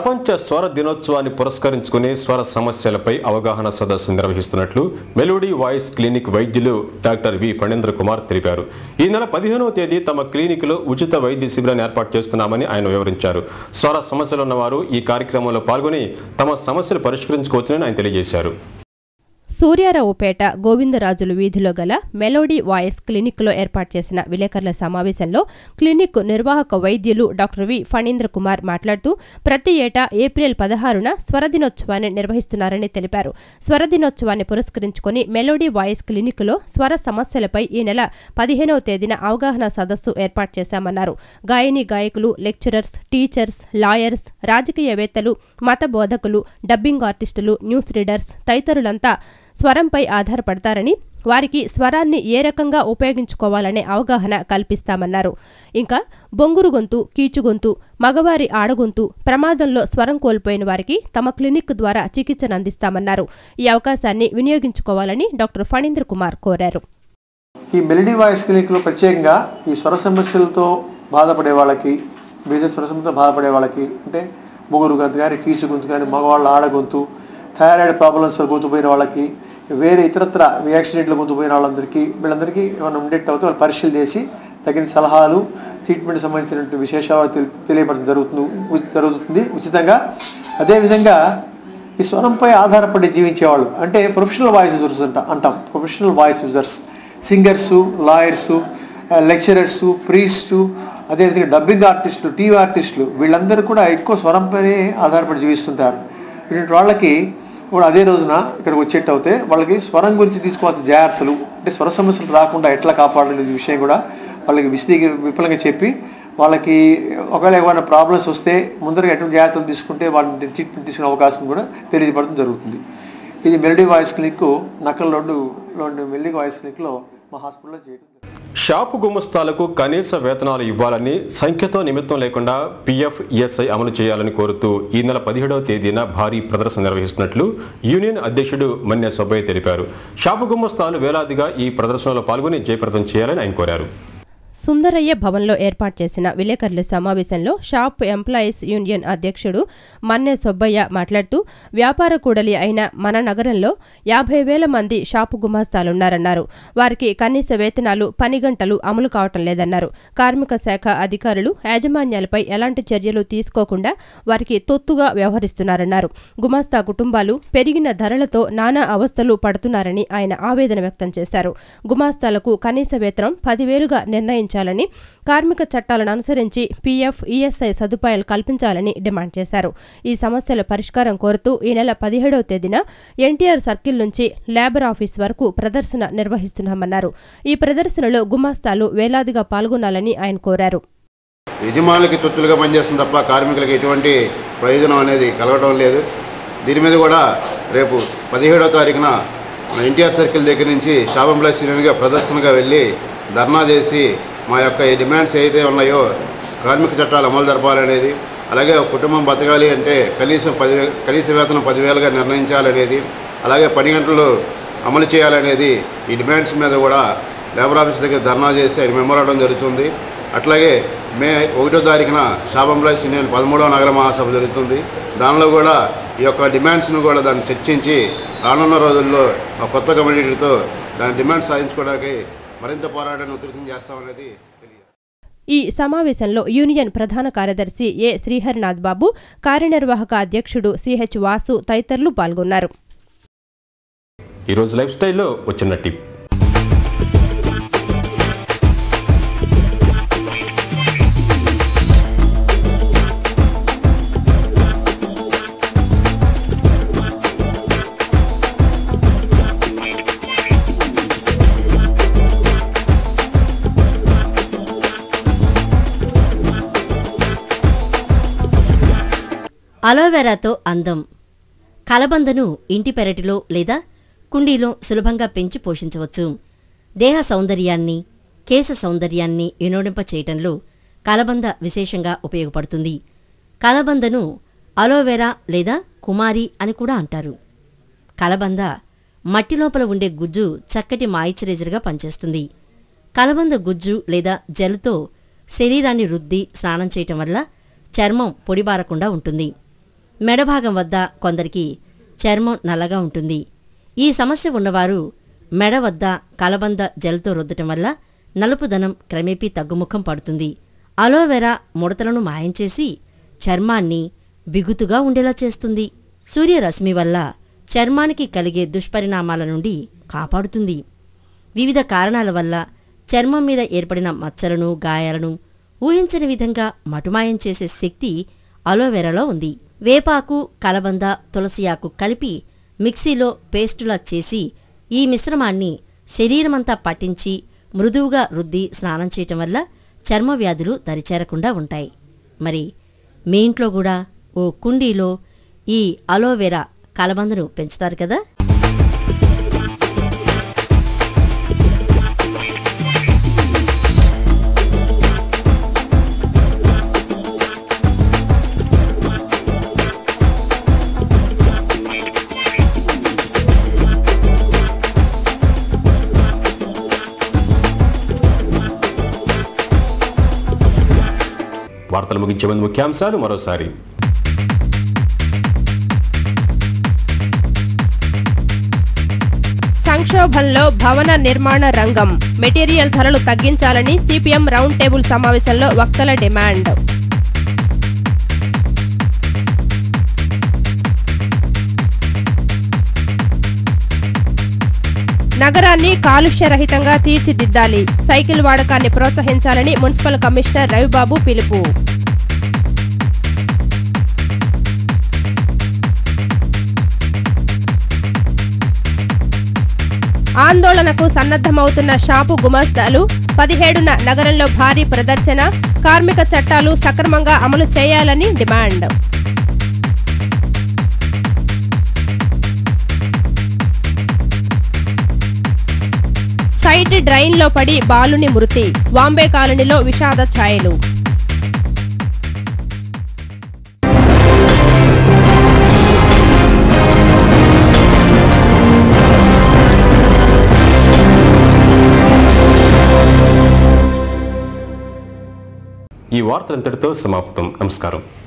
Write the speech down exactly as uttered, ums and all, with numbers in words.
ప్రపంచ స్వర దినోత్సవాన్ని పురస్కరించుకుని స్వర సమస్యలపై అవగాహన సదస్సు నిర్వహిస్తున్నట్లు మెలోడీ వాయిస్ క్లినిక్ వైద్యులు డాక్టర్ వి ఫణీంద్ర కుమార్ తెలిపారు. ఈ నెల పదిహేనవ తేదీ తమ క్లినిక్లో ఉచిత వైద్య శిబిరాన్ని ఏర్పాటు చేస్తున్నామని ఆయన వివరించారు. స్వర సమస్యలున్నవారు ఈ కార్యక్రమంలో పాల్గొని తమ సమస్యలు పరిష్కరించుకోవచ్చని ఆయన తెలియజేశారు. సూర్యారావుపేట గోవిందరాజులు వీధిలో గల మెలోడీ వాయిస్ క్లినిక్లో ఏర్పాటు చేసిన విలేకరుల సమావేశంలో క్లినిక్ నిర్వాహక వైద్యులు డాక్టర్ వి ఫణీంద్ర కుమార్ మాట్లాడుతూ ప్రతి ఏటా ఏప్రిల్ పదహారున స్వరదినోత్సవాన్ని నిర్వహిస్తున్నారని తెలిపారు. స్వరదినోత్సవాన్ని పురస్కరించుకుని మెలోడీ వాయిస్ క్లినిక్లో స్వర సమస్యలపై ఈ నెల పదిహేనవ తేదీన అవగాహన సదస్సు ఏర్పాటు చేశామన్నారు. గాయని గాయకులు, లెక్చరర్స్, టీచర్స్, లాయర్స్, రాజకీయవేత్తలు, మత బోధకులు, డబ్బింగ్ ఆర్టిస్టులు, న్యూస్ రీడర్స్ తదితరులంతా స్వరంపై ఆధారపడతారని, వారికి స్వరాన్ని ఏ రకంగా ఉపయోగించుకోవాలనే అవగాహన కల్పిస్తామన్నారు. ఇంకా బొంగురు గొంతు, కీచుగొంతు, మగవారి ఆడగొంతు ప్రమాదంలో స్వరం కోల్పోయిన వారికి తమ క్లినిక్ ద్వారా చికిత్సను అందిస్తామన్నారు. ఈ అవకాశాన్ని వినియోగించుకోవాలని డాక్టర్ ఫణీంద్ర కుమార్ కోరారు. ఈ మెలోడీ వాయిస్ క్లినిక్లో ప్రత్యేకంగా ఈ స్వర సమస్యలతో బాధపడే వాళ్ళకి, వివిధ స్వర సమస్యలతో బాధపడే వాళ్ళకి, అంటే బొంగురు గొంతు కానీ, కీచు గొంతు కానీ, మగవాళ్ళ ఆడగొంతు, థైరాయిడ్ ప్రాబ్లమ్స్ గొంతు పోయిన వాళ్ళకి, వేరే ఇతరత్ర యాక్సిడెంట్లు గొంతు పోయిన వాళ్ళందరికీ వీళ్ళందరికీ ఏమైనా ఉండేట్టు అవుతే వాళ్ళు పరీక్షలు చేసి తగిన సలహాలు, ట్రీట్మెంట్ సంబంధించినటువంటి విశేషాలు తెలియపడడం జరుగుతుంది జరుగుతుంది ఉచితంగా. అదేవిధంగా ఈ స్వరంపై ఆధారపడి జీవించేవాళ్ళు, అంటే ప్రొఫెషనల్ వాయిస్ యూజర్స్ అంట అంటాం professional voice users, singers, lawyers, lecturers, priest, అదేవిధంగా డబ్బింగ్ ఆర్టిస్టులు, టీవీ ఆర్టిస్టులు వీళ్ళందరూ కూడా ఎక్కువ స్వరంపైనే ఆధారపడి జీవిస్తుంటారు. ఇటువంటి వాళ్ళకి కూడా అదే రోజున ఇక్కడికి వచ్చేట్టు అవుతే వాళ్ళకి స్వరం గురించి తీసుకోవాల్సిన జాగ్రత్తలు, అంటే స్వర సమస్యలు రాకుండా ఎట్లా కాపాడాలనే విషయం కూడా వాళ్ళకి విశదీ విపులంగా చెప్పి, వాళ్ళకి ఒకవేళ ఏమైనా ప్రాబ్లమ్స్ వస్తే ముందరగా ఎటువంటి జాగ్రత్తలు తీసుకుంటే వాళ్ళని ట్రీట్మెంట్ తీసుకునే అవకాశం కూడా తెలియజేయడం జరుగుతుంది. ఇది Melody Voice Clinic Nakkala road Melody Voice క్లినిక్లో మా హాస్పిటల్లో చేయడం. షాపు గుమస్తాలకు కనీస వేతనాలు ఇవ్వాలని, సంఖ్యతో నిమిత్తం లేకుండా పీఎఫ్, ఈఎస్ఐ అమలు చేయాలని కోరుతూ ఈ నెల పదిహేడవ తేదీన భారీ ప్రదర్శన నిర్వహిస్తున్నట్లు యూనియన్ అధ్యక్షుడు మన్య సుబ్బయ్య తెలిపారు. షాపు గుమస్తాలు వేలాదిగా ఈ ప్రదర్శనలో పాల్గొని జయప్రదం చేయాలని ఆయన కోరారు. సుందరయ్య భవన్లో ఏర్పాటు చేసిన విలేకరుల సమావేశంలో షాప్ ఎంప్లాయీస్ యూనియన్ అధ్యక్షుడు మన్నె సుబ్బయ్య మాట్లాడుతూ వ్యాపార కూడలి అయిన మన నగరంలో యాభై వేల మంది షాపు గుమాస్తాలున్నారన్నారు. వారికి కనీస వేతనాలు, పని గంటలు అమలు కావటం లేదన్నారు. కార్మిక శాఖ అధికారులు యాజమాన్యాలపై ఎలాంటి చర్యలు తీసుకోకుండా వారికి తొత్తుగా వ్యవహరిస్తున్నారన్నారు. గుమాస్తా కుటుంబాలు పెరిగిన ధరలతో నానా అవస్థలు పడుతున్నారని ఆయన ఆవేదన వ్యక్తం చేశారు. గుమాస్తాలకు కనీస వేతనం పదివేలుగా నిర్ణయించారు ాలని కార్మిక చట్టాలను అనుసరించి పీఎఫ్, ఈఎస్ఐ సదుపాయాలు కల్పించాలని డిమాండ్ చేశారు. ఈ సమస్యల పరిష్కారం కోరుతూ ఈ నెల పదిహేడవ తేదీన ఎన్టీఆర్ సర్కిల్ నుంచి లేబర్ ఆఫీస్ వరకు ప్రదర్శన నిర్వహిస్తున్నామన్నారు. ఈ ప్రదర్శనలో గుమాస్తాలు వేలాదిగా పాల్గొనాలని ఆయన కోరారు. యజమానులకి తొత్తులుగా పనిచేస్తుంది తప్ప కార్మికులకు ఎటువంటి ప్రయోజనం అనేది కలగడం లేదు. దీని మీద కూడా రేపు పదిహేడవ తారీఖున ఎన్టీఆర్ సర్కిల్ దగ్గర నుంచి షాప్ ఎంప్లాయీస్ యూనియన్గా ప్రదర్శనగా వెళ్ళి ధర్నా చేసి మా యొక్క ఈ డిమాండ్స్ ఏదైతే ఉన్నాయో కార్మిక చట్టాలు అమలు జరపాలనేది, అలాగే కుటుంబం బతకాలి అంటే కనీసం పది కనీస వేతనం పదివేలుగా నిర్ణయించాలనేది, అలాగే పని గంటలు అమలు చేయాలనేది ఈ డిమాండ్స్ మీద కూడా లేబర్ ఆఫీస్ దగ్గర ధర్నా చేసి ఆయన మెమోరాండం జరుగుతుంది. అట్లాగే మే ఒకటో తారీఖున షాప్ ఎంప్లాయీస్ యూనియన్ పదమూడవ నగర మహాసభ జరుగుతుంది. దానిలో కూడా ఈ యొక్క డిమాండ్స్ను కూడా దాన్ని చర్చించి రానున్న రోజుల్లో కొత్త కమిటీలతో దాని డిమాండ్స్ సాధించుకోవడానికి మరింత పోరాటాన్ని ఉధృతం చేస్తామనేది తెలియదు. ఈ సమావేశంలో యూనియన్ ప్రధాన కార్యదర్శి ఏ శ్రీహరినాథ్ బాబు, కార్యనిర్వాహక అధ్యక్షుడు సిహెచ్ వాసు తదితరులు పాల్గొన్నారు. ఈరోజు లైఫ్ స్టైల్లో వచ్చిన టిప్. అలోవెరాతో అందం. కలబందను ఇంటి పెరటిలో లేదా కుండీలో సులభంగా పెంచి పోషించవచ్చు. దేహ సౌందర్యాన్ని, కేశ సౌందర్యాన్ని వినోడింప చేయటంలో కలబంద విశేషంగా ఉపయోగపడుతుంది. కలబందను అలోవెరా లేదా కుమారి అని కూడా అంటారు. కలబంద మట్టి లోపల ఉండే గుజ్జు చక్కటి మాయిశ్చరైజర్గా పనిచేస్తుంది. కలబంద గుజ్జు లేదా జెల్తో శరీరాన్ని రుద్ది స్నానం చేయటం వల్ల చర్మం పొడిబారకుండా ఉంటుంది. మెడభాగం వద్ద కొందరికి చర్మం నల్లగా ఉంటుంది. ఈ సమస్య ఉన్నవారు మెడ వద్ద కలబంద జెల్తో రుద్దటం వల్ల నలుపుదనం క్రమేపీ తగ్గుముఖం పడుతుంది. అలోవెరా ముడతలను మాయం చేసి చర్మాన్ని బిగుతుగా ఉండేలా చేస్తుంది. సూర్యరశ్మి వల్ల చర్మానికి కలిగే దుష్పరిణామాల నుండి కాపాడుతుంది. వివిధ కారణాల వల్ల చర్మం మీద ఏర్పడిన మచ్చలను, గాయాలను ఊహించని విధంగా మటుమాయం చేసే శక్తి అలోవెరాలో ఉంది. వేపాకు, కలబంద, తులసియాకు కలిపి మిక్సీలో పేస్టులా చేసి ఈ మిశ్రమాన్ని శరీరమంతా పట్టించి మృదువుగా రుద్ది స్నానం చేయటం వల్ల చర్మ వ్యాధులు దరిచేరకుండా ఉంటాయి. మరి మీ ఇంట్లో కూడా ఓ కుండీలో ఈ అలోవెరా కలబందను పెంచుతారు కదా. వార్తలు ముగించే ముందు ముఖ్యాంశాలు మరోసారి. సంక్షోభంలో భవన నిర్మాణ రంగం, మెటీరియల్ ధరలు తగ్గించాలని సిపిఎం రౌండ్ టేబుల్ సమావేశంలో వక్తల డిమాండ్. నగరాన్ని కాలుష్యరహితంగా తీర్చిదిద్దాలి, సైకిల్ వాడకాన్ని ప్రోత్సహించాలని మున్సిపల్ కమిషనర్ రవిబాబు పిలుపు. ఆందోళనకు సన్నద్ధమవుతున్న షాపు గుమస్తాలు, పదిహేడున నగరంలో భారీ ప్రదర్శన, కార్మిక చట్టాలు సక్రమంగా అమలు చేయాలని డిమాండ్. సైట్ డ్రైన్లో పడి బాలుని మృతి, వాంబే కాలనీలో విషాద ఛాయలు. ఈ వార్తలంతటితో సమాప్తం. నమస్కారం.